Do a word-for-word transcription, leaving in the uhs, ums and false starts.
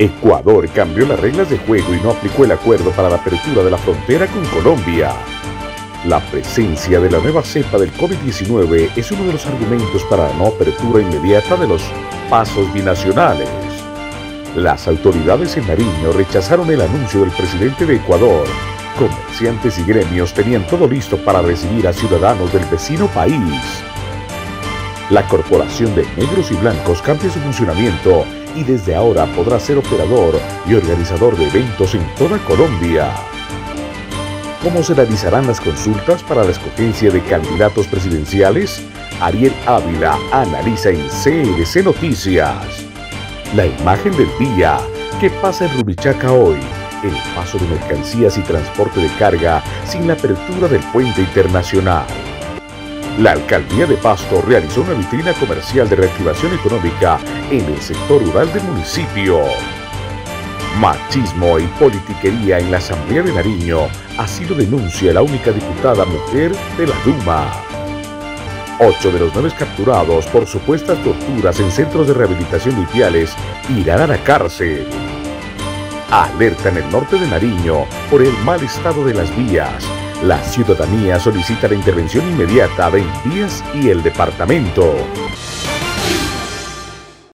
Ecuador cambió las reglas de juego y no aplicó el acuerdo para la apertura de la frontera con Colombia. La presencia de la nueva cepa del COVID diecinueve es uno de los argumentos para la no apertura inmediata de los pasos binacionales. Las autoridades en Nariño rechazaron el anuncio del presidente de Ecuador. Comerciantes y gremios tenían todo listo para recibir a ciudadanos del vecino país. La Corporación de Negros y Blancos cambia su funcionamiento y desde ahora podrá ser operador y organizador de eventos en toda Colombia. ¿Cómo se realizarán las consultas para la escogencia de candidatos presidenciales? Ariel Ávila analiza en C N C Noticias. La imagen del día. ¿Qué pasa en Rumichaca hoy? El paso de mercancías y transporte de carga sin la apertura del puente internacional. La Alcaldía de Pasto realizó una vitrina comercial de reactivación económica en el sector rural del municipio. Machismo y politiquería en la Asamblea de Nariño, así lo denuncia la única diputada mujer de la Duma. Ocho de los nueve capturados por supuestas torturas en centros de rehabilitación de Ipiales irán a la cárcel. Alerta en el norte de Nariño por el mal estado de las vías. La ciudadanía solicita la intervención inmediata de Vías y el departamento.